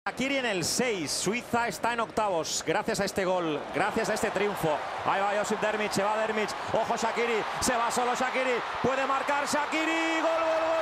Shaqiri en el 6, Suiza está en octavos, gracias a este gol, gracias a este triunfo. Ahí va Josip Drmić, se va Drmić, ojo Shaqiri, se va solo Shaqiri, puede marcar Shaqiri, gol, gol, gol.